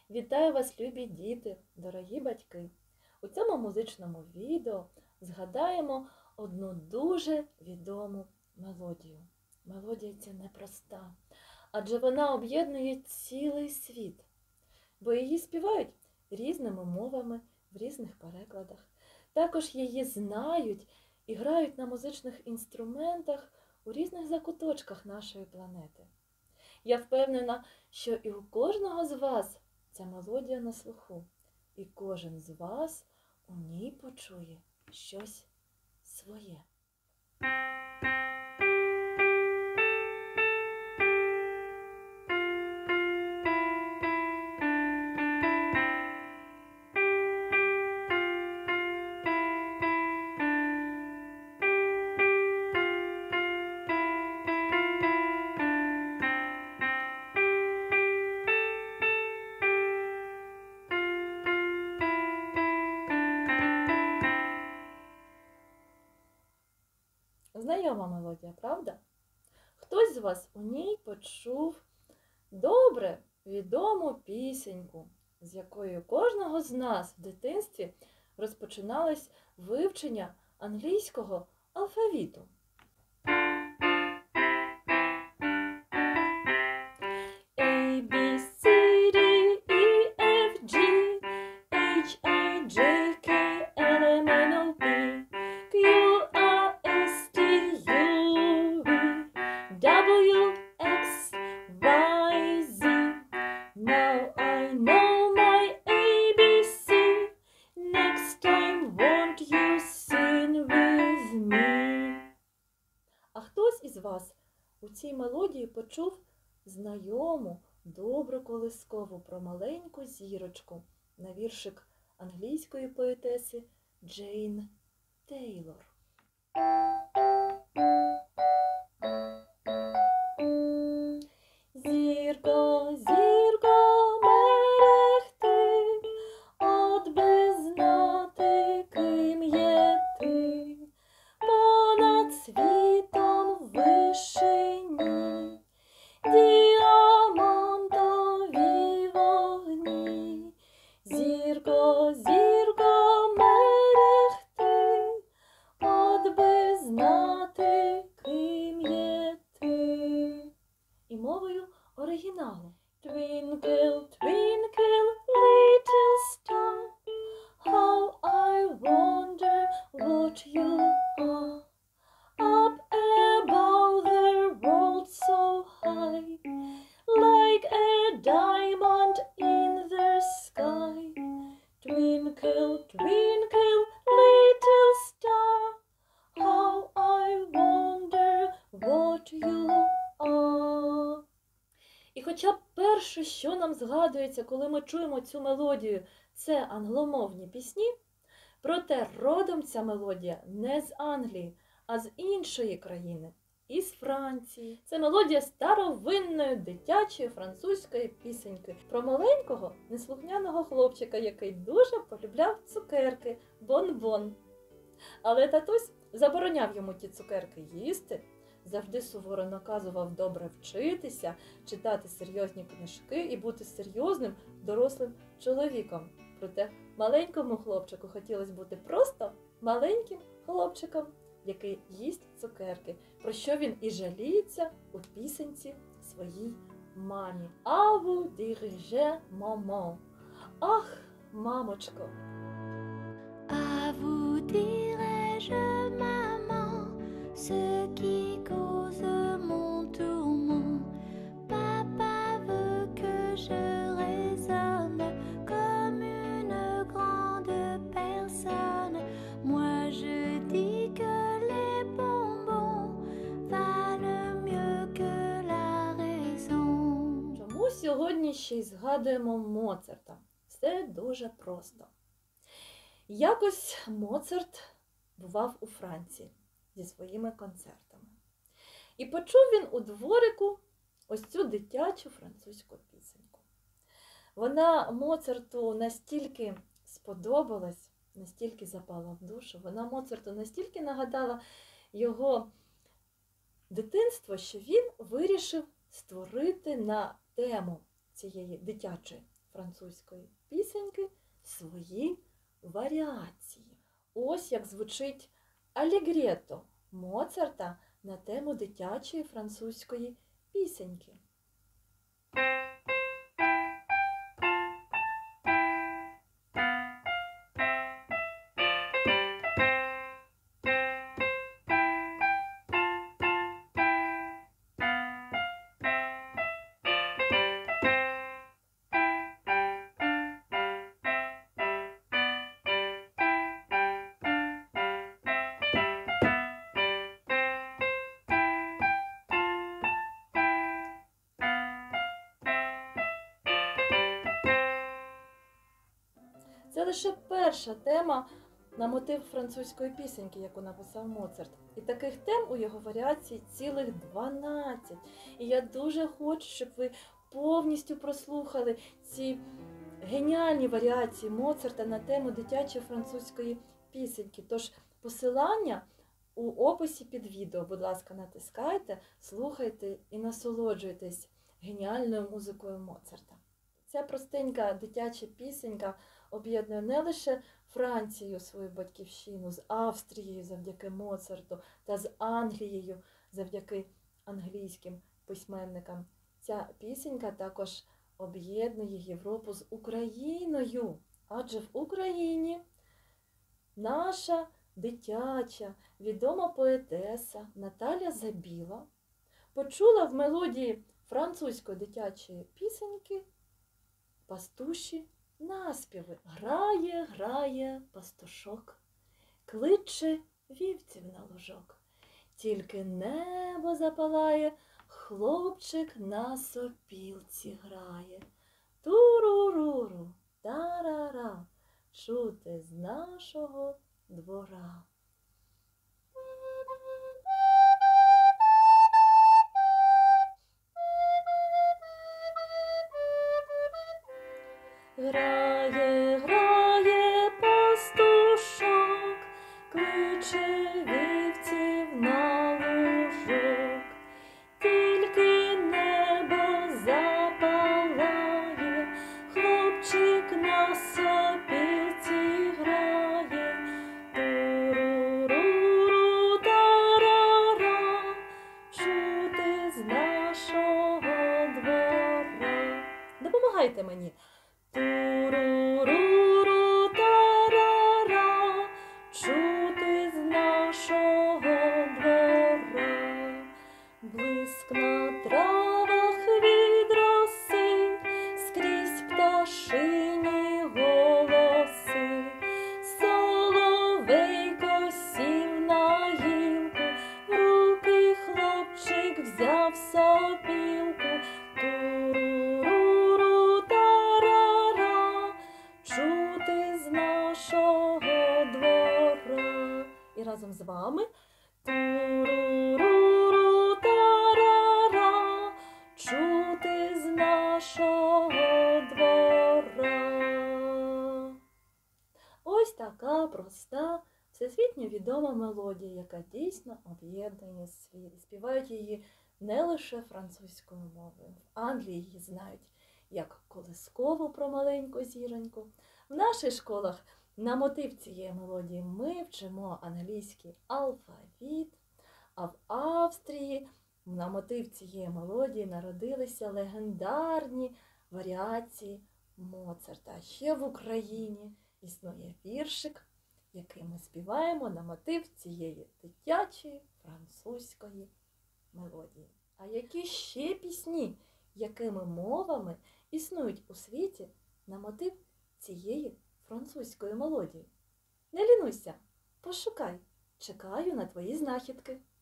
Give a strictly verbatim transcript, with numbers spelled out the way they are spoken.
Вітаю вас, любі діти, дорогі батьки! У цьому музичному відео згадаємо одну дуже відому мелодію. Мелодія ця непроста, адже вона об'єднує цілий світ, бо її співають різними мовами в різних перекладах. Також її знають і грають на музичних інструментах у різних закуточках нашої планети. Я впевнена, що і у кожного з вас ця мелодія на слуху, і кожен з вас у ній почує щось своє. Знайома мелодія, правда? Хтось з вас у ній почув добре відому пісеньку, з якою кожного з нас в дитинстві розпочиналось вивчення англійського алфавіту. A, B, C, D, E, F, G, H, I, J, K, L, M, N, O, P, Q, R, S, T, U, V, W, X, Y, Z. Now I know my A B C. Next time won't you sing with me? А хтось із вас у цій мелодії почув знайому, добру колискову про маленьку зірочку на віршик англійської поетеси Джейн Тейлор. Зірко, зірко, мерехти, от би знати, ким є ти, понад світом в вишині, діамантові вогні. Зірко, зірко, мерехти, от би знати, ким є ти. І мовою оригіналу. Twinkle, twinkle, little star, how I wonder what you are. Up above the world so high, like a diamond in the sky. Twinkle, twinkle, little star, how I wonder what you are. І хоча б перше, що нам згадується, коли ми чуємо цю мелодію, це англомовні пісні, проте родом ця мелодія не з Англії, а з іншої країни, із Франції. Це мелодія старовинної дитячої французької пісеньки про маленького неслухняного хлопчика, який дуже полюбляв цукерки, бон-бон. Але татусь забороняв йому ті цукерки їсти, завжди суворо наказував добре вчитися, читати серйозні книжки і бути серйозним дорослим чоловіком. Проте маленькому хлопчику хотілося бути просто маленьким хлопчиком, який їсть цукерки, про що він і жаліється у пісенці своїй мамі. «А vous dirige maman». Ах, мамочко! À vous dirai-je, maman, ce qui cause mon tourment. Papa veut que je raisonne comme une grande personne. Moi je dis que les bonbons valent mieux que la raison. Чому сьогодні ще й згадуємо Моцарта? Все дуже просто. Якось Моцарт бував у Франції зі своїми концертами. І почув він у дворику ось цю дитячу французьку пісеньку. Вона Моцарту настільки сподобалась, настільки запала в душу, вона Моцарту настільки нагадала його дитинство, що він вирішив створити на тему цієї дитячої французької пісеньки свої варіації. Ось як звучить алегретто Моцарта на тему дитячої французької пісеньки. Це лише перша тема на мотив французької пісеньки, яку написав Моцарт. І таких тем у його варіації цілих дванадцять. І я дуже хочу, щоб ви повністю прослухали ці геніальні варіації Моцарта на тему дитячої французької пісеньки. Тож посилання у описі під відео, будь ласка, натискайте, слухайте і насолоджуйтесь геніальною музикою Моцарта. Ця простенька дитяча пісенька об'єднує не лише Францію, свою батьківщину, з Австрією завдяки Моцарту та з Англією завдяки англійським письменникам. Ця пісенька також об'єднує Європу з Україною, адже в Україні наша дитяча відома поетеса Наталя Забіла почула в мелодії французької дитячої пісеньки пастуші наспіви. Грає, грає пастушок, кличе вівців на лужок. Тільки небо запалає, хлопчик на сопілці грає. Туруруру, тарара, чути з нашого двора. Грає, грає пастушок, кличе вівців на лужок. Тільки небо запалає, хлопчик на сопілці грає. Туруруру, тарара, чути з нашого двора. Допомагайте мені. Туруруру, тарара, чути з нашого двора. Блиск на травах від роси, скрізь пташині голоси. Соловейко сів на гілку, в руки хлопчик взяв сопілку. Туруруру, тарара, чути з нашого двора. І разом з вами. Туруруру, тарара, чути з нашого двора. Ось така проста, всесвітньо відома мелодія, яка дійсно об'єднує світ. Співають її не лише французькою мовою. В Англії її знають як колискову про маленьку зіроньку. В наших школах на мотив цієї мелодії ми вчимо англійський алфавіт, а в Австрії на мотив цієї мелодії народилися легендарні варіації Моцарта. Ще в Україні існує віршик, який ми співаємо на мотив цієї дитячої французької мелодії. А які ще пісні, якими мовами існують у світі на мотив цієї французької мелодії? Не лінуйся, пошукай, чекаю на твої знахідки.